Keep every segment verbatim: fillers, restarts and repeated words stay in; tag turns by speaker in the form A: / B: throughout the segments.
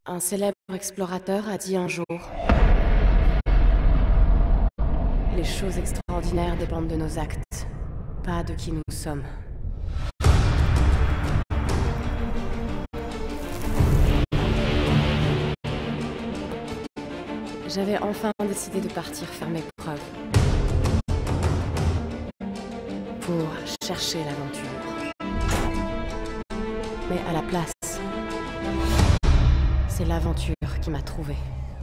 A: Un célèbre explorateur a dit un jour: les choses extraordinaires dépendent de nos actes, pas de qui nous sommes. J'avais enfin décidé de partir faire mes preuves. Pour chercher l'aventure. Mais à la place, c'est l'aventure qui m'a trouvée.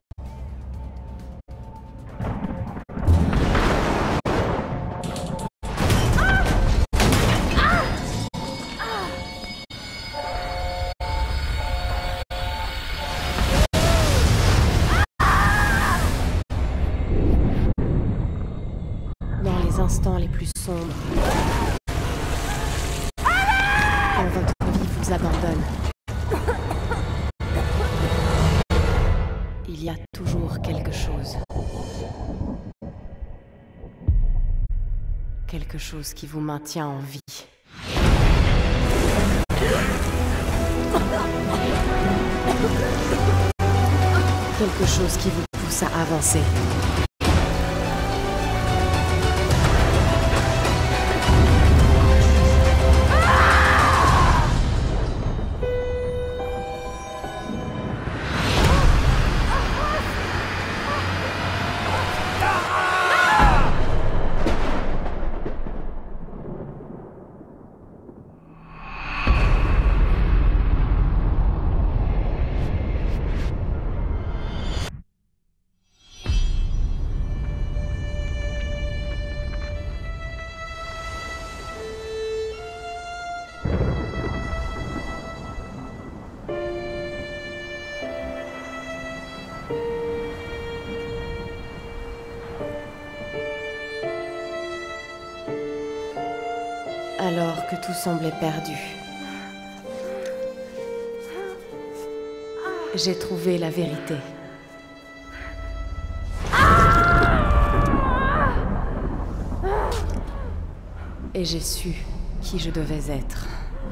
A: Dans les instants les plus sombres, quand votre vie vous abandonne, il y a toujours quelque chose. Quelque chose qui vous maintient en vie. Quelque chose qui vous pousse à avancer. Alors que tout semblait perdu, j'ai trouvé la vérité. Et j'ai su qui je devais être.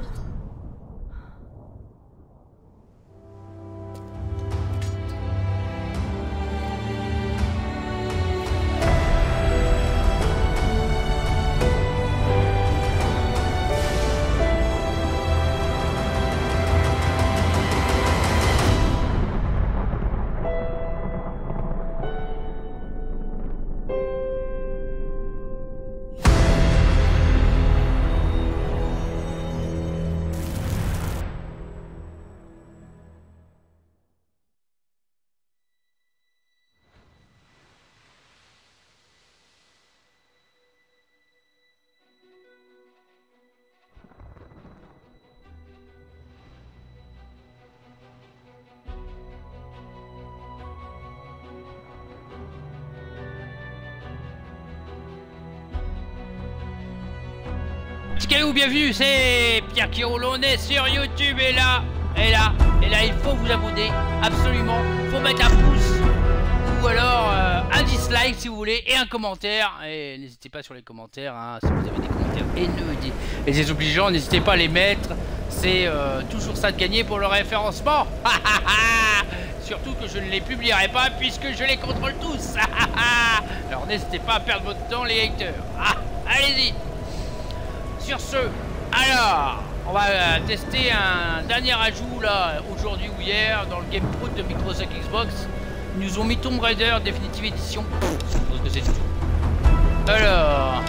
B: Salut, bienvenue, c'est Pierre Kirolo, on est sur YouTube et là, et là, et là, il faut vous abonner, absolument, il faut mettre un pouce, ou alors euh, un dislike si vous voulez, et un commentaire, et n'hésitez pas sur les commentaires, hein, si vous avez des commentaires haineux et désobligeants, n'hésitez pas à les mettre, c'est euh, toujours ça de gagner pour le référencement, surtout que je ne les publierai pas puisque je les contrôle tous, alors n'hésitez pas à perdre votre temps les haters, ah, allez-y. Sur ce, alors, on va euh, tester un dernier ajout là, aujourd'hui ou hier, dans le Game Pro de Microsoft Xbox. Ils nous ont mis Tomb Raider Definitive Edition. Je suppose que c'est tout. Alors,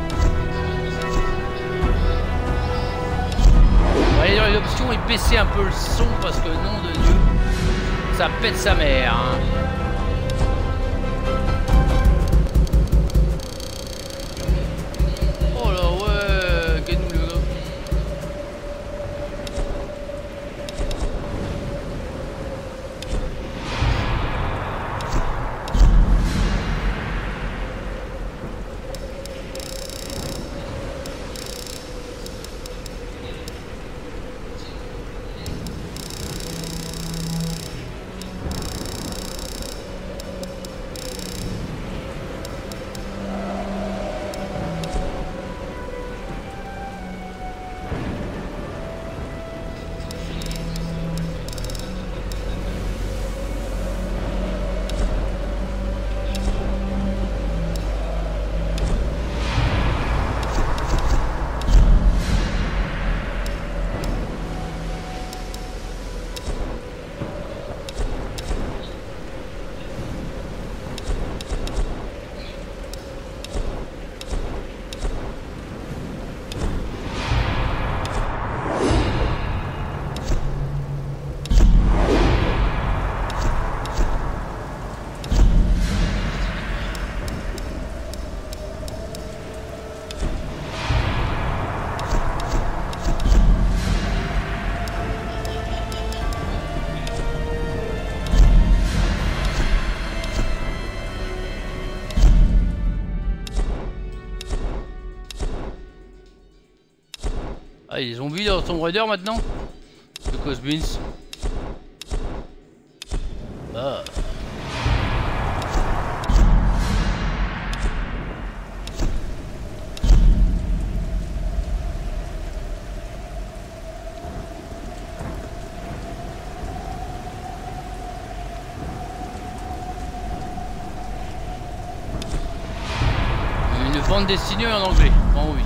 B: on va aller dans les options et baisser un peu le son parce que, nom de Dieu, ça pète sa mère. Hein. Ah, il y a des zombies dans Tomb Raider maintenant. Le Cosbins. Ah. Une bande dessinée en anglais. Oh oui.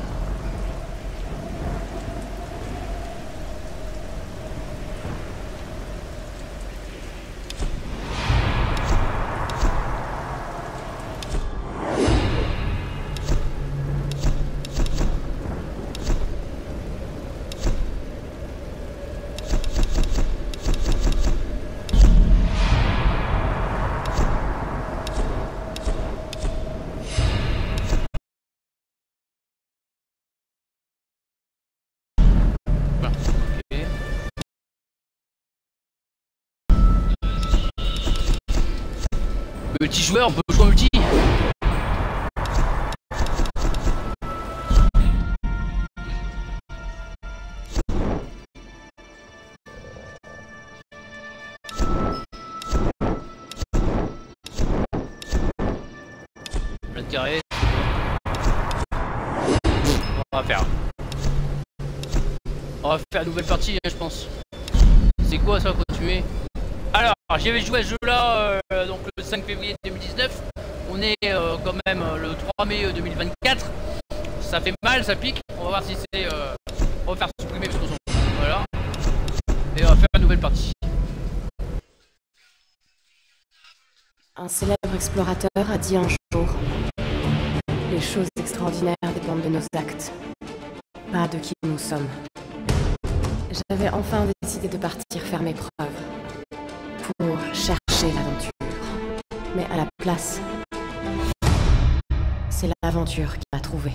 B: Multijoueur, on peut jouer en multi. Le carré. On va faire. On va faire une nouvelle partie, je pense. C'est quoi ça, continuer? Alors, j'avais joué à ce jeu là euh, donc le cinq février deux mille dix-neuf. On est euh, quand même euh, le trois mai deux mille vingt-quatre. Ça fait mal, ça pique. On va voir si c'est. Euh, on va faire supprimer parce qu'on s'en fout. Voilà. Et on va faire une nouvelle partie.
A: Un célèbre explorateur a dit un jour: les choses extraordinaires dépendent de nos actes, pas de qui nous sommes. J'avais enfin décidé de partir faire mes preuves. Pour chercher l'aventure. Mais à la place, c'est l'aventure qui m'a trouvé.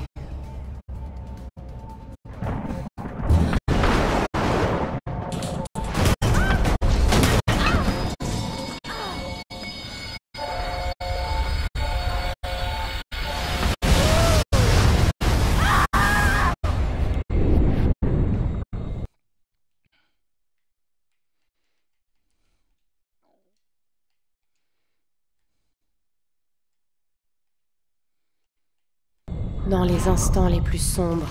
A: Dans les instants les plus sombres,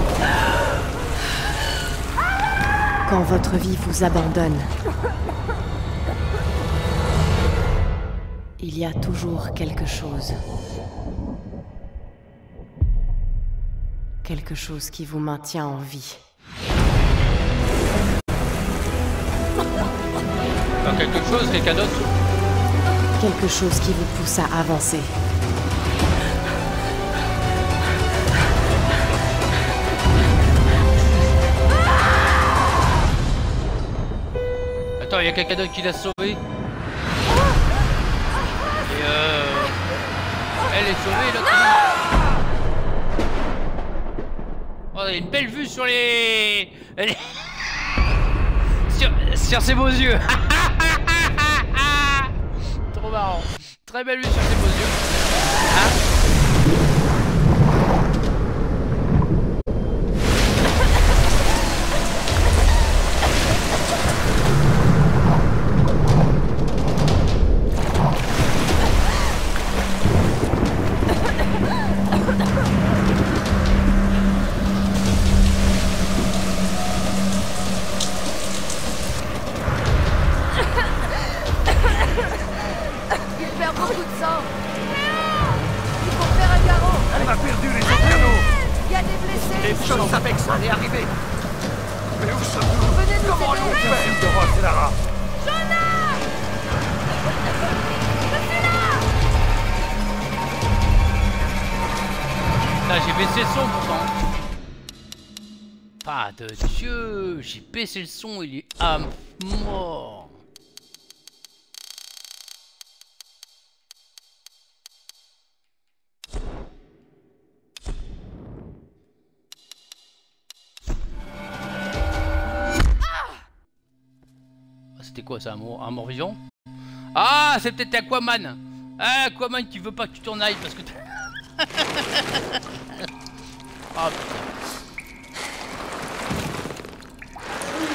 A: quand votre vie vous abandonne, il y a toujours quelque chose. Quelque chose qui vous maintient en vie.
B: Enfin, quelque chose, quelqu'un d'autre.
A: Quelque chose qui vous pousse à avancer.
B: Attends, il y a quelqu'un d'autre qui l'a sauvé. Et euh... elle est sauvée, l'autre. Oh, il y a une belle vue sur les... sur... sur ses beaux yeux. Trop marrant. Très belle vue sur ses beaux yeux. Hein? De Dieu, j'ai baissé le son, il est à mort. C'était quoi ça, un mort, un mort vivant? Ah, c'est peut-être Aquaman. Ah, Aquaman qui veut pas que tu t'en ailles parce que ah putain.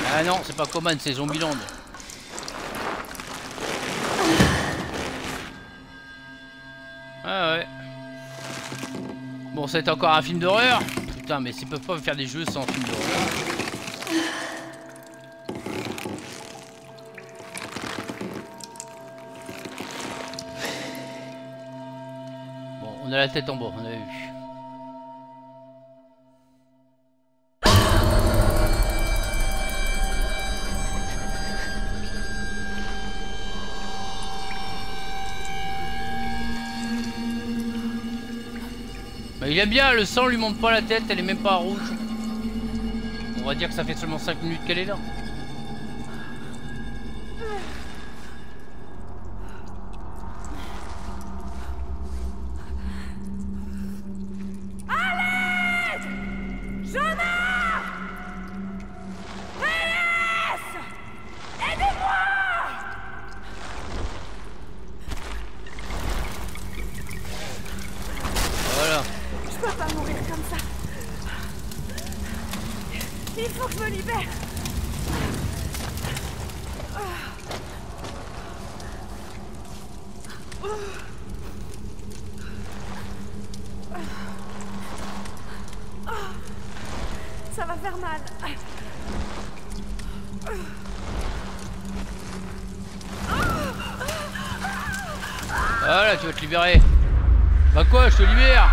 B: Ah non, c'est pas Coman, c'est Zombieland. Ah ouais. Bon, c'est encore un film d'horreur. Putain, mais ils peuvent pas faire des jeux sans film d'horreur. Bon, on a la tête en bas, on avait vu. Bah, il aime bien, le sang lui monte pas la tête, elle est même pas rouge. On va dire que ça fait seulement cinq minutes qu'elle est là.
C: Ça va faire mal.
B: Voilà, tu vas te libérer. Bah quoi, je te libère.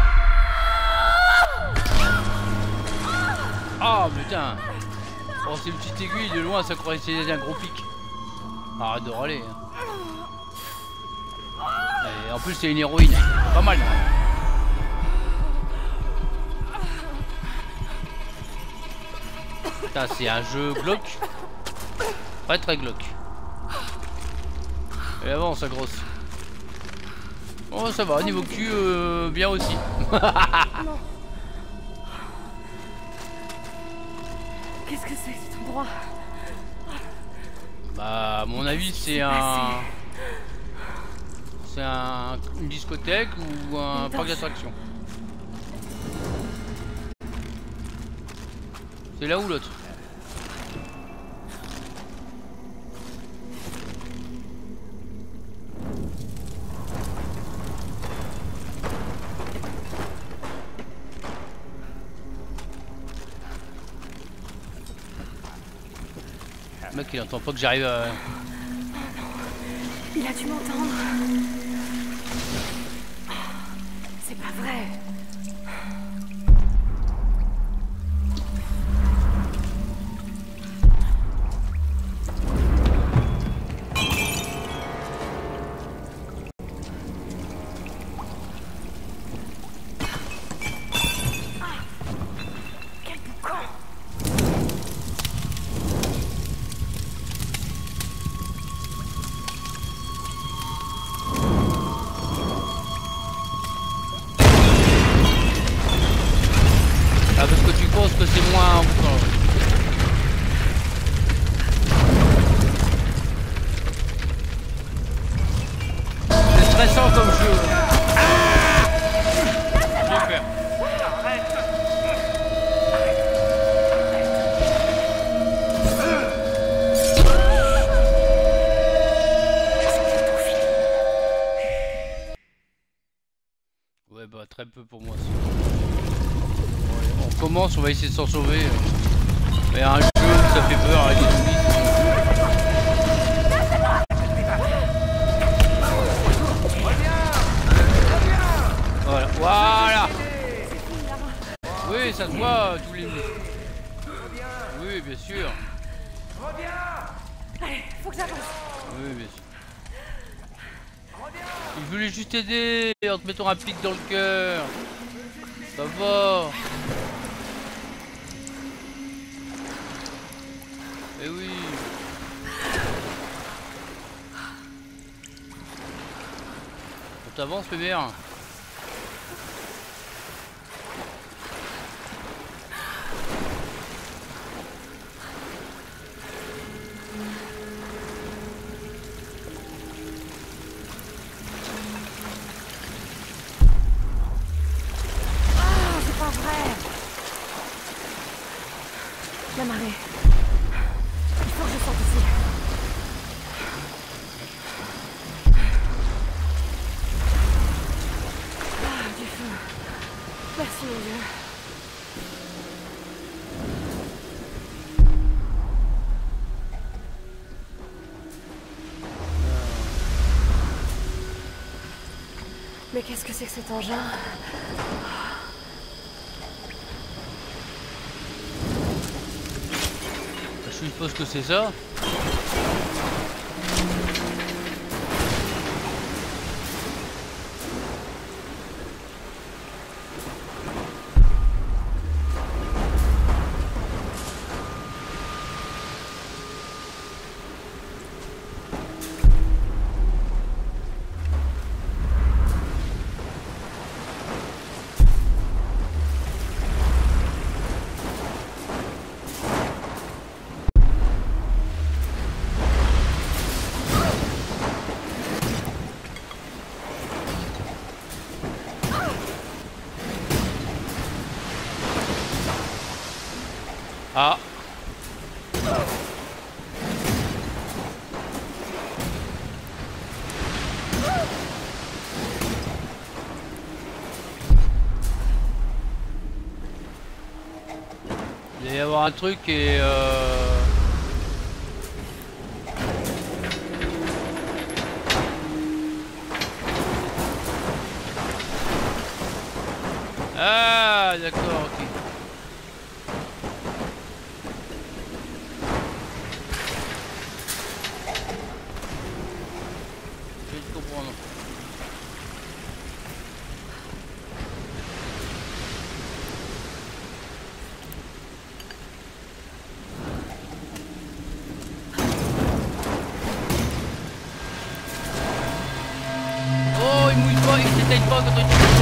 B: Oh putain. Oh, c'est une petite aiguille, de loin ça croyait que c'était un gros pic. Arrête de râler. Et en plus c'est une héroïne, pas mal. Putain, c'est un jeu glauque. Pas très glauque. Et avance sa grosse. Oh ça va, niveau cul, euh, bien aussi.
C: Non. Qu'est-ce que c'est cet endroit?
B: Bah à mon avis c'est un... C'est un... une discothèque ou un parc d'attractions. C'est là ou l'autre? Le mec il entend pas que j'arrive à...
C: Il a dû m'entendre. C'est pas vrai. Que c'est moins c'est stressant comme jeu. Ah, j'ai peur. Ouais bah très peu pour moi. On commence, on va essayer de s'en sauver. Mais un jeu où ça fait peur avec les zombies. Voilà, voilà. Oui, ça se voit tous les minutes. Oui, bien sûr. Allez, faut que j'avance.
B: Oui, bien sûr. Il voulait juste t'aider en te mettant un pic dans le cœur. Ça va. Eh oui. On t'avance, bébé.
C: La marée.
A: faut que je sorte d'ici. Ah, du feu. Merci mon Dieu. Mais qu'est-ce que c'est que cet engin?
B: Je suppose que c'est ça. Ah. Il va y avoir un truc et euh... Ah d'accord, ok. Pas quand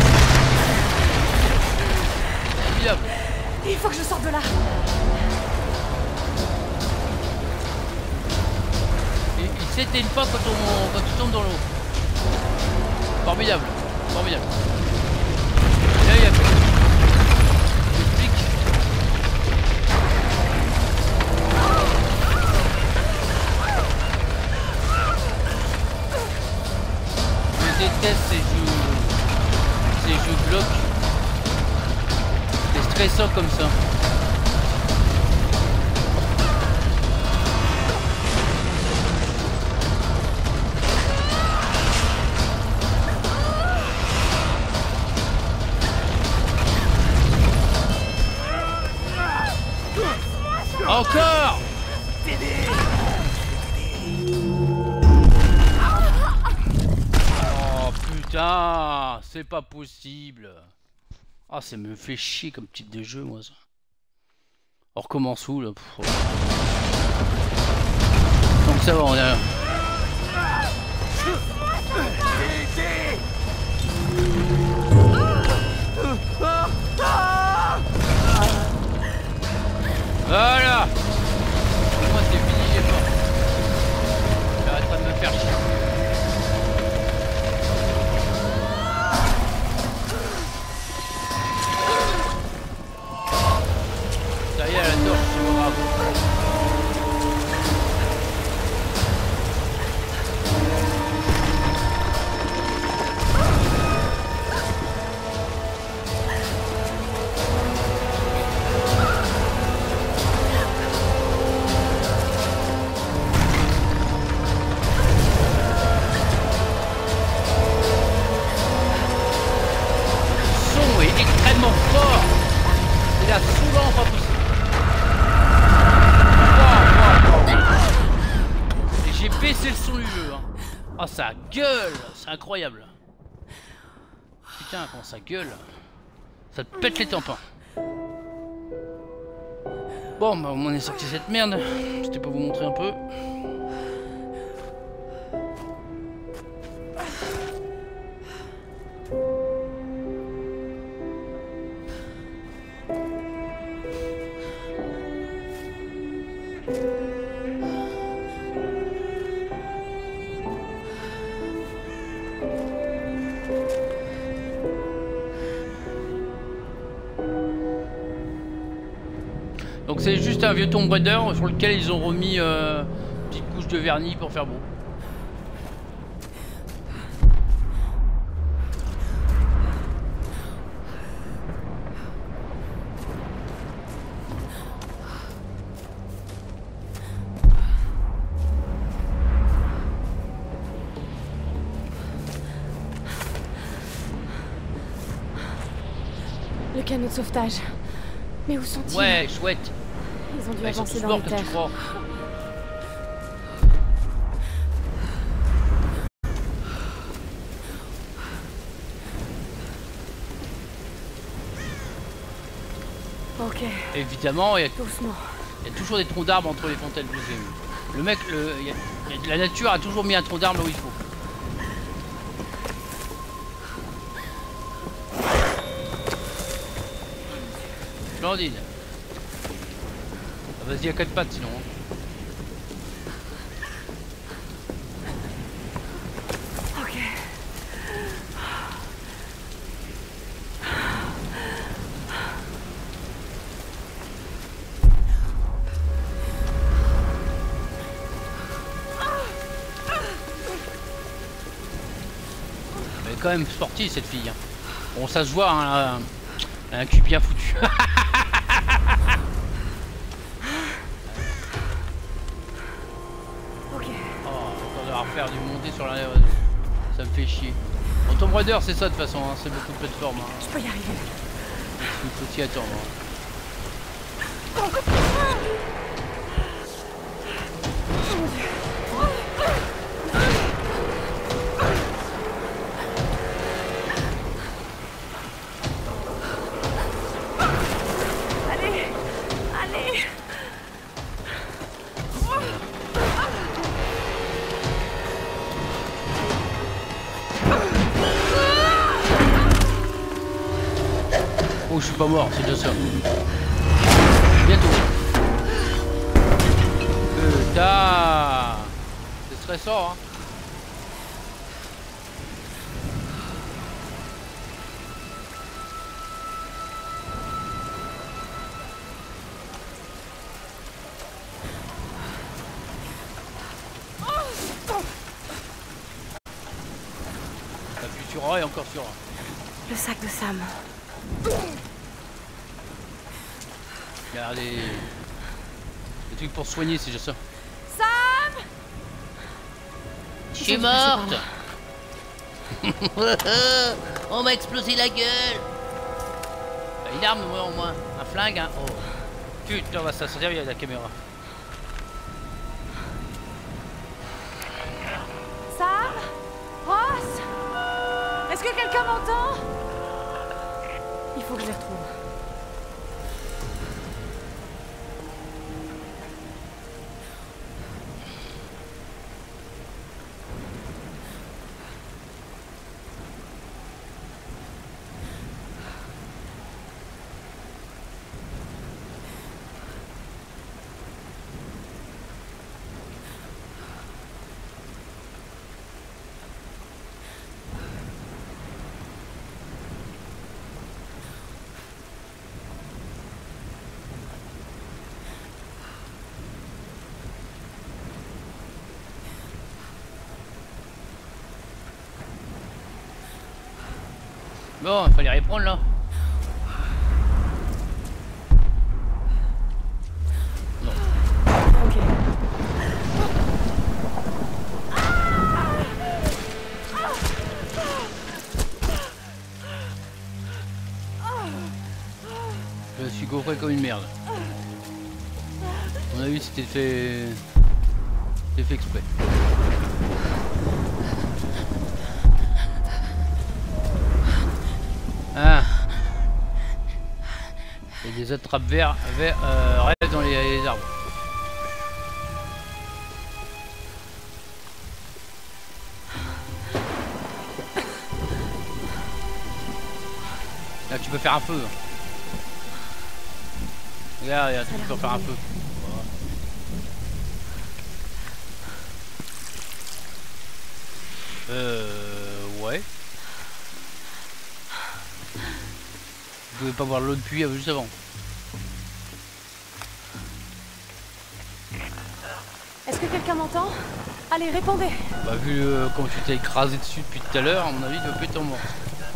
A: il faut que je sorte de là.
B: Il, il s'éteigne pas quand, on, quand tu tombes dans l'eau. Formidable, formidable. Et là il y a plus. J'explique. Je déteste ces jeux. Ces jeux blocs. C'est stressant comme ça. Encore! Oh putain, c'est pas possible. Ah, ça me fait chier comme type de jeu, moi ça. On recommence où là? Pff, donc ça va, on est... Voilà. Moi c'est fini, j'ai pas. J'arrêterai de me faire chier. Ça y est, la torche, c'est pas grave. Oh ça gueule, c'est incroyable. Putain comment ça gueule. Ça te pète les tympans. Bon bah on est sorti cette merde. C'était pour vous montrer un peu. c'est juste un vieux Tomb Raider sur lequel ils ont remis euh, une petite couche de vernis pour faire beau.
A: Le canot de sauvetage. Mais où sont-ils?
B: Ouais, chouette.
A: Ils ont dû
B: Bah, ils sont
A: avancer
B: tous
A: dans
B: morts,
A: les
B: comme tu
A: terres.
B: crois.
A: Ok,
B: Évidemment, il y, a,
A: doucement.
B: il y a toujours des troncs d'arbres entre les fontaines. je sais. Le mec, le, il y a- il y a- la nature a toujours mis un tronc d'arbre là où il faut. Splendide. Ah, vas-y à quatre pattes sinon. hein.
A: Ok.
B: Elle est quand même sportive cette fille. hein. Bon, ça se voit, hein, elle a un cul bien foutu.
A: Ok.
B: Oh, on va refaire du monter sur la. Ça me fait chier. En Tomb Raider, c'est ça de toute façon, hein, c'est beaucoup de plateformes. Hein.
A: Je peux y arriver.
B: Il faut s'y attendre. hein.
A: Allez. Allez.
B: Oh, je suis pas mort, c'est déjà ça. Bientôt. Putain. C'est stressant, hein. T'appuies sur A et encore sur A.
A: Le sac de Sam.
B: Il y a des... des trucs pour soigner, c'est déjà ça.
A: Sam!
B: Je suis
A: Ils ont dû passer par
B: morte. On m'a explosé la gueule. Une arme au moins, un flingue, hein. Oh. Putain, on va s'en servir avec la caméra.
A: Sam? Ross? Est-ce que quelqu'un m'entend? Il faut que je les retrouve.
B: Bon, il fallait répondre là. Non.
A: Ok.
B: Je suis gaufré comme une merde. On a vu c'était fait. C'était fait exprès. Ah. Il y a des attrapes verts, verts euh, rêvent dans les, les arbres. Là tu peux faire un feu. Regarde, regarde, tu peux faire un feu. Euh... Ouais. Vous pouvez pas voir l'eau de pluie juste avant.
A: Est-ce que quelqu'un m'entend? Allez, répondez.
B: Bah vu euh, comme tu t'es écrasé dessus depuis tout à l'heure, à mon avis, tu vas plus être mort.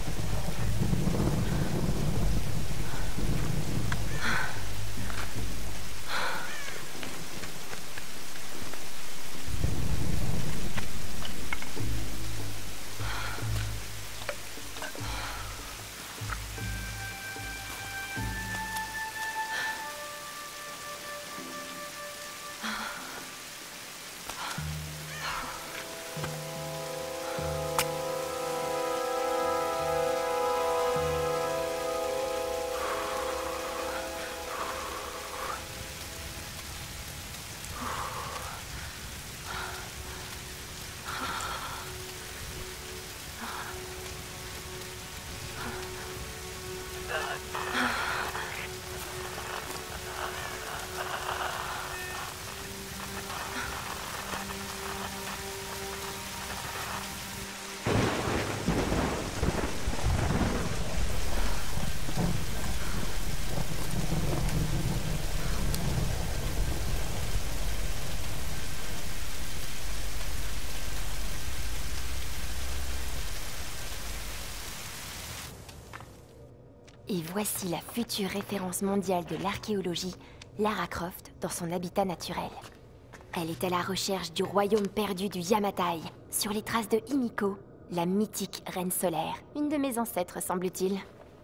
D: Et voici la future référence mondiale de l'archéologie, Lara Croft, dans son habitat naturel. Elle est à la recherche du royaume perdu du Yamatai, sur les traces de Himiko, la mythique reine solaire, une de mes ancêtres semble-t-il.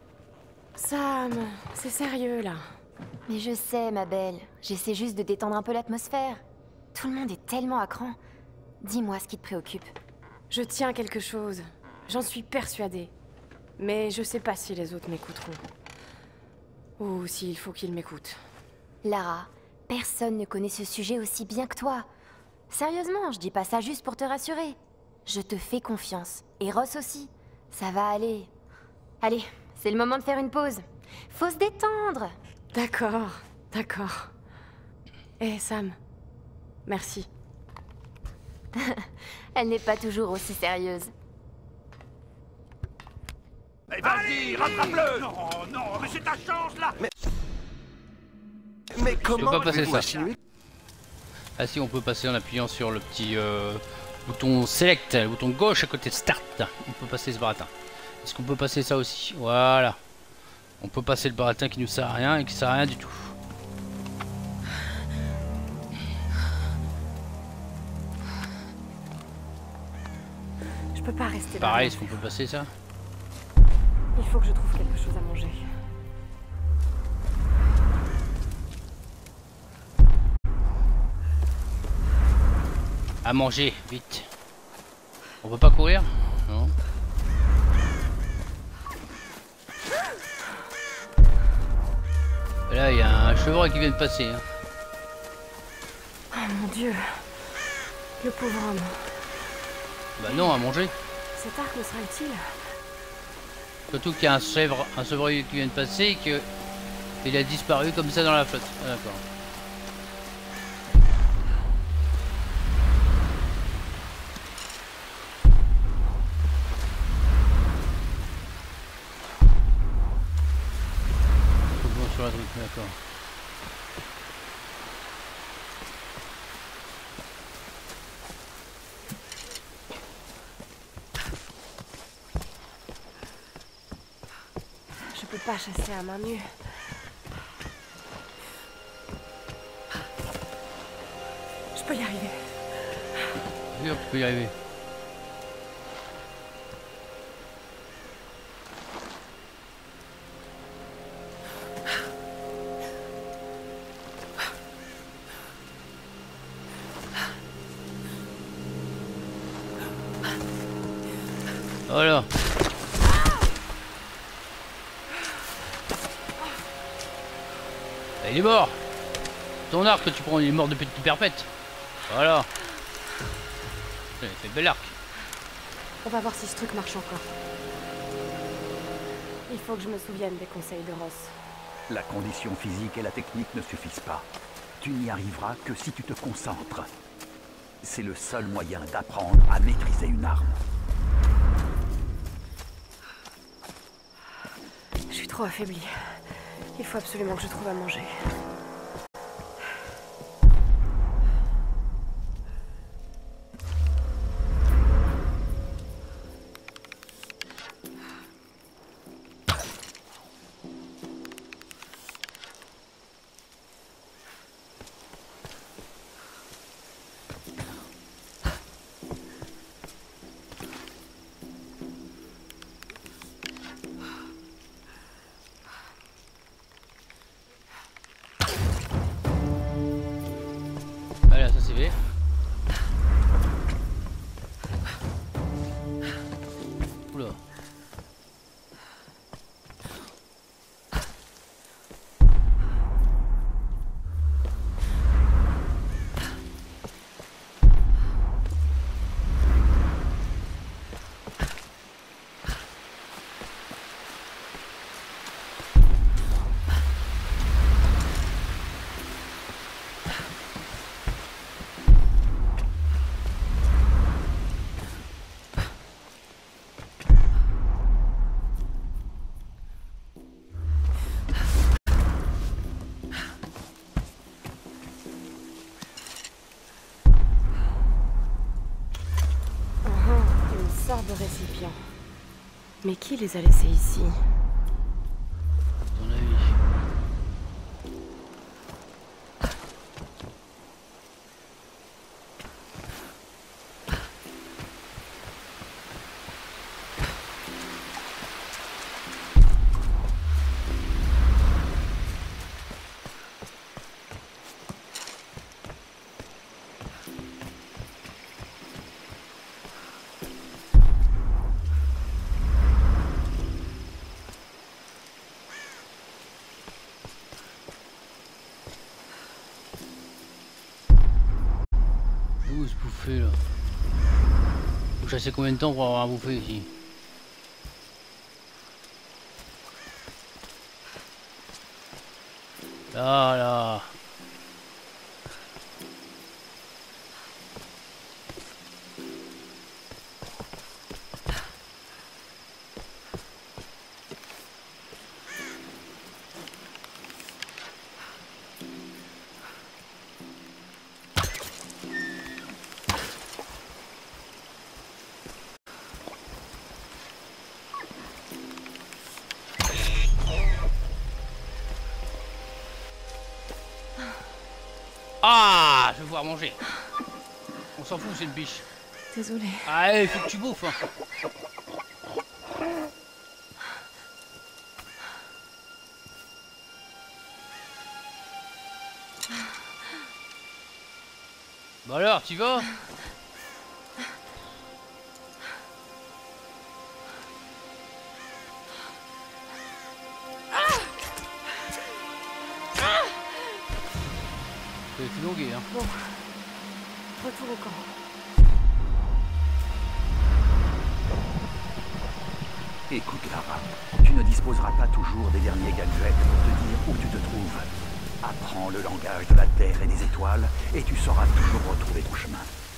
A: Sam, c'est sérieux là.
D: Mais je sais, ma belle, j'essaie juste de détendre un peu l'atmosphère. Tout le monde est tellement à cran. Dis-moi ce qui te préoccupe.
A: Je tiens quelque chose. J'en suis persuadée. Mais je sais pas si les autres m'écouteront. Ou s'il faut qu'ils m'écoutent.
D: Lara, personne ne connaît ce sujet aussi bien que toi. Sérieusement, je dis pas ça juste pour te rassurer. Je te fais confiance. Et Ross aussi. Ça va aller. Allez, c'est le moment de faire une pause. Faut se détendre.
A: D'accord, d'accord. Eh Sam, merci.
D: Elle n'est pas toujours aussi sérieuse.
E: Eh, vas-y, rattrape-le! Non, non, mais c'est ta chance là! Mais, mais comment
B: pas passer ça.
E: Continuer?
B: Ah si, on peut passer en appuyant sur le petit euh, bouton select, le bouton gauche à côté de start. On peut passer ce baratin. Est-ce qu'on peut passer ça aussi? Voilà. On peut passer le baratin qui nous sert à rien et qui sert à rien du tout.
A: Je peux pas rester là.
B: Pareil, est-ce qu'on peut passer ça?
A: Il faut que je trouve quelque chose à manger.
B: À manger, vite. On peut pas courir? Non. Et là, il y a un chevreuil qui vient de passer. Hein.
A: Oh mon Dieu. Le pauvre homme.
B: Bah non, à manger.
A: Cet arc me sera utile.
B: Surtout qu'il y a un chèvre, un chevreuil qui vient de passer et que il a disparu comme ça dans la flotte. Ah, d'accord. Faut sur la truc, d'accord.
A: Je peux pas chasser à main nue. Je peux y arriver.
B: Sûr, tu peux y arriver. Voilà. Il est mort. Ton arc que tu prends, il est mort depuis toute perpète. Voilà. Il fait bel arc.
A: On va voir si ce truc marche encore. Il faut que je me souvienne des conseils de Ross.
E: La condition physique et la technique ne suffisent pas. Tu n'y arriveras que si tu te concentres. C'est le seul moyen d'apprendre à maîtriser une arme.
A: Je suis trop affaiblie. Il faut absolument que je trouve à manger.
B: Voilà, ça c'est fait. Oula.
A: De récipients. Mais qui les a laissés ici?
B: À ton avis. Où se bouffer là? Faut chasser combien de temps pour avoir à bouffer ici? Là là. Ah, je vais pouvoir manger. On s'en fout, c'est une biche.
A: Désolée.
B: Ah, il faut que tu bouffes. Hein. Bah alors, tu vas? C'est plus longué, hein.
A: Bon. Retour au camp.
E: Écoute, Lara, tu ne disposeras pas toujours des derniers gadgets pour te dire où tu te trouves. Apprends le langage de la Terre et des étoiles, et tu sauras toujours retrouver ton chemin.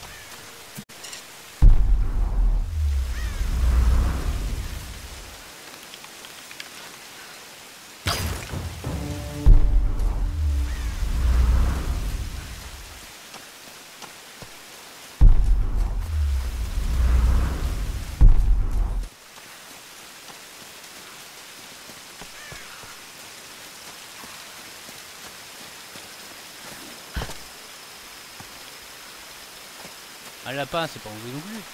B: Un lapin, c'est pas enlevé non plus.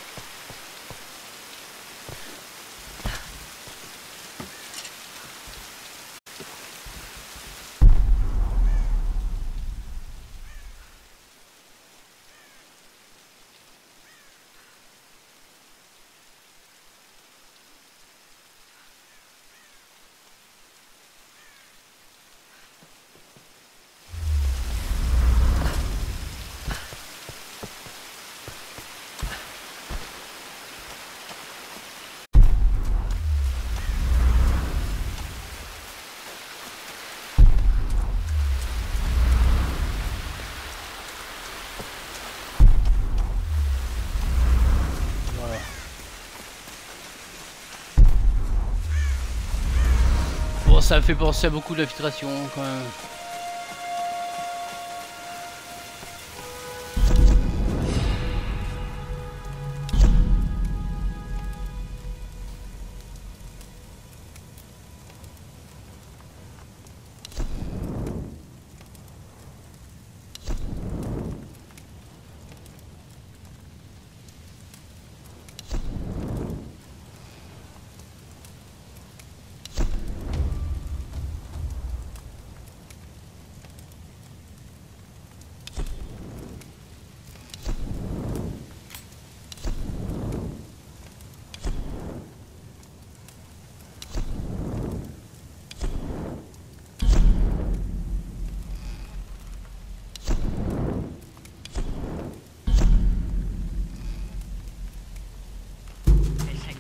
B: Bon, ça me fait penser à beaucoup d'infiltration quand même.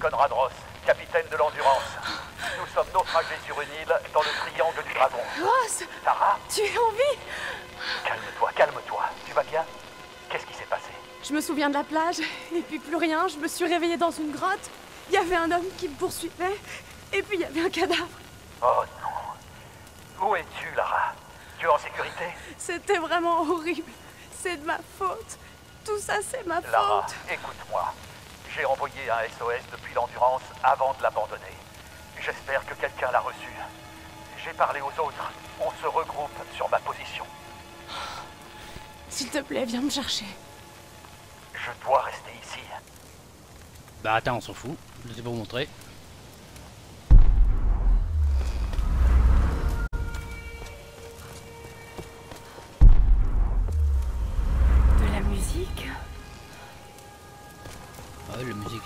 E: Conrad Ross, capitaine de l'Endurance. Nous sommes naufragés sur une île dans le triangle du dragon.
A: Ross,
E: Tara,
A: tu es en vie?
E: calme-toi, calme-toi. Tu vas bien? Qu'est-ce qui s'est passé?
A: Je me souviens de la plage, et puis plus rien. Je me suis réveillée dans une grotte. Il y avait un homme qui me poursuivait, et puis il y avait un cadavre.
E: Oh non. Où es-tu, Lara? Tu es en sécurité?
A: C'était vraiment horrible. C'est de ma faute. Tout ça, c'est ma
E: Lara,
A: faute.
E: écoute-moi. J'ai envoyé un S O S depuis l'Endurance avant de l'abandonner. J'espère que quelqu'un l'a reçu. J'ai parlé aux autres. On se regroupe sur ma position.
A: S'il te plaît, viens me chercher.
E: Je dois rester ici.
B: Bah attends, on s'en fout. Je vais vous montrer.
A: De la musique?
B: Ah ouais, la musique.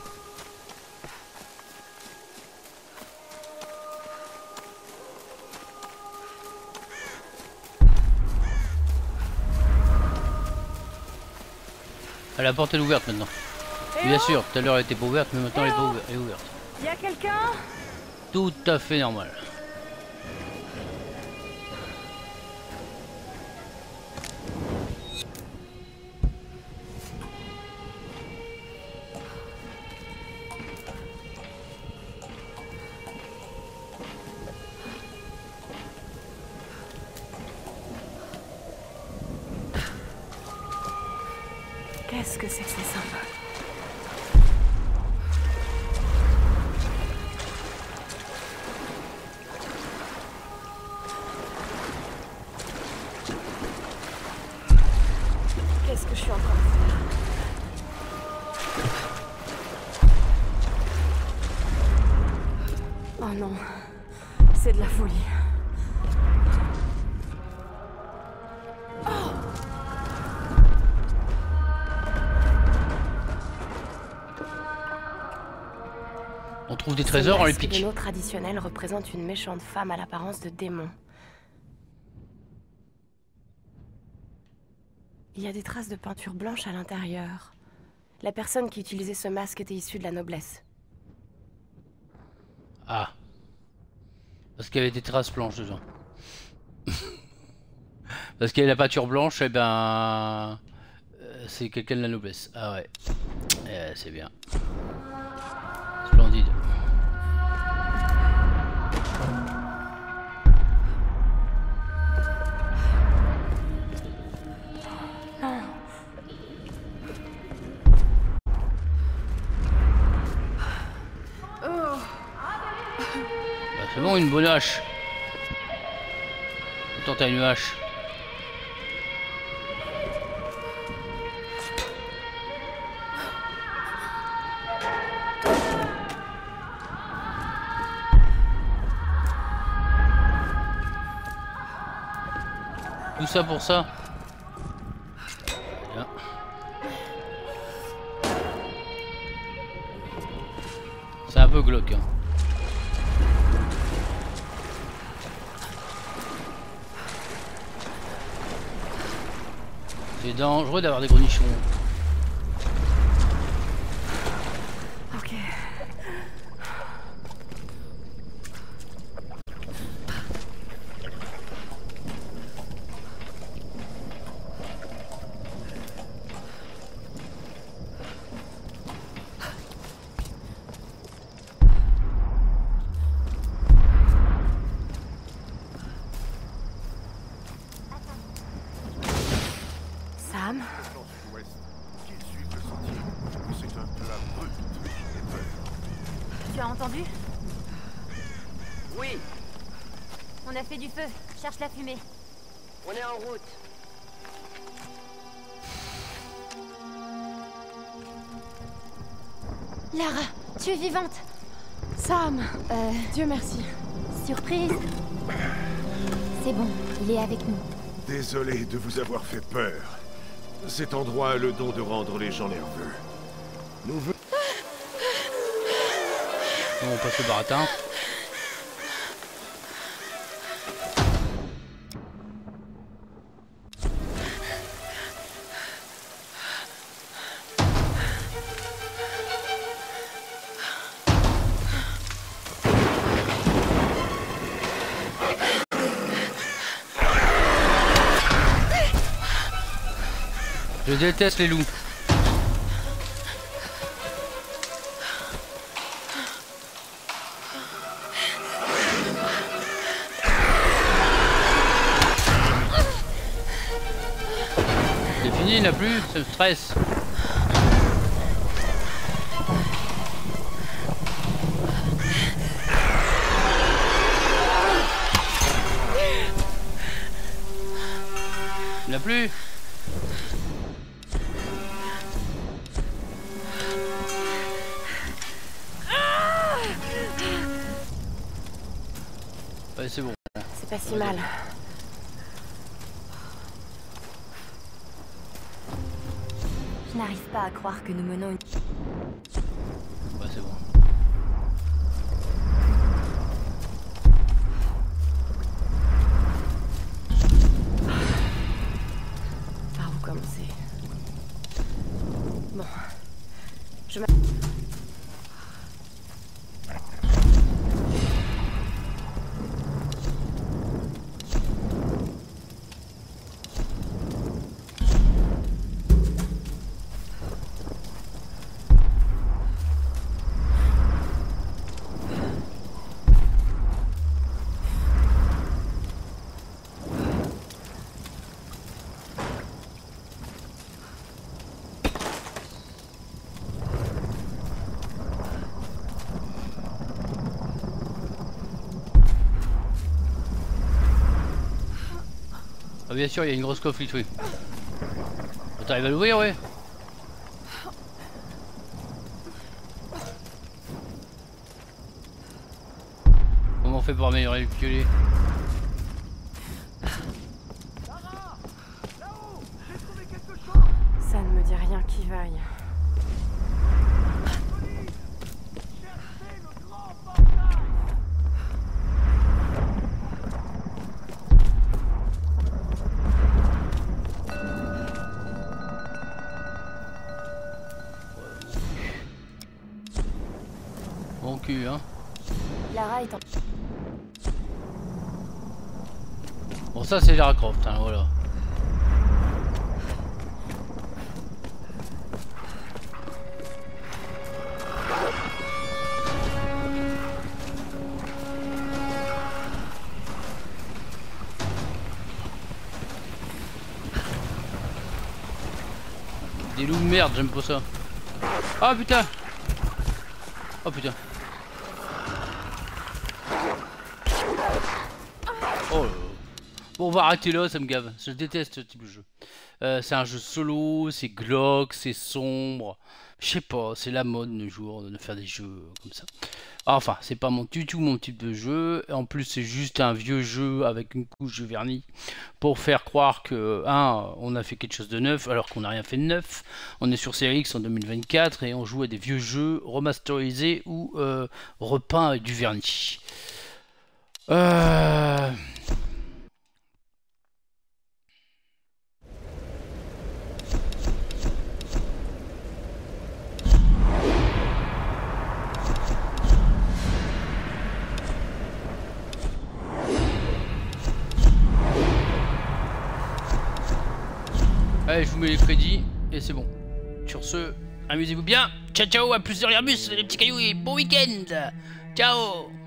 B: Ah, la porte est ouverte maintenant.
A: Eh
B: Bien
A: oh,
B: sûr, tout à l'heure elle était pas ouverte, mais maintenant
A: Eh
B: elle est, pas
A: oh.
B: ouverte, elle est ouverte.
A: y a quelqu'un?
B: Tout à fait normal.
A: Qu'est-ce que c'est que ces symboles? Qu'est-ce que je suis en train de faire? Oh non, c'est de la folie.
B: On trouve des trésors, on les pique.
A: Le masque traditionnel représente une méchante femme à l'apparence de démon. Il y a des traces de peinture blanche à l'intérieur. La personne qui utilisait ce masque était issue de la noblesse.
B: Ah. Parce qu'il y avait des traces blanches dedans. Parce qu'il y a la peinture blanche, et eh ben... euh, c'est quelqu'un de la noblesse. Ah ouais. Eh, c'est bien. Splendide. C'est bon, une bonne hache. Attends, t'as une hache. Tout ça pour ça. Bien. C'est un peu glauque, hein. C'est dangereux d'avoir des gros nichons.
A: Ok. Sam?
D: Tu as entendu?
F: Oui,
D: On a fait du feu. Cherche la fumée.
F: on est en route.
D: Lara, tu es vivante.
A: Sam!
D: Euh,
A: Dieu merci.
D: surprise. C'est bon, il est avec nous.
G: Désolé de vous avoir fait peur. Cet endroit a le don de rendre les gens nerveux. Nous venons...
B: Bon, on passe le baratin. Je déteste les loups. C'est fini, il n'a plus, ça me stresse. Il n'a plus. Ouais, c'est bon.
A: C'est pas si mal.
D: Je n'arrive pas à croire que nous menons une...
B: Ouais, c'est bon.
A: Par où commencer? Bon. Je m'a...
B: Ah bien sûr, il y a une grosse coffre, oui. T'arrives à l'ouvrir, ouais. Comment on fait pour améliorer le piolet?
A: Ça ne me dit rien qui vaille.
B: Bon cul, hein.
D: Lara est en...
B: Bon, ça c'est Lara Croft, hein, voilà. Des loups de merde, j'aime pas ça. Ah putain. Oh putain. Oh là là. Bon, on va arrêter là, ça me gave. Je déteste ce type de jeu. Euh, c'est un jeu solo, c'est glauque, c'est sombre. Je sais pas, c'est la mode de nos jours de faire des jeux comme ça. Enfin, c'est pas mon, du tout mon type de jeu. En plus, c'est juste un vieux jeu avec une couche de vernis pour faire croire que, un, on a fait quelque chose de neuf alors qu'on n'a rien fait de neuf. On est sur Série X en deux mille vingt-quatre et on joue à des vieux jeux remasterisés ou euh, repeints avec du vernis. Euh... Allez, je vous mets les crédits et c'est bon. Sur ce, amusez-vous bien. Ciao ciao, à plus de l'Airbus, les petits cailloux et bon week-end. Ciao.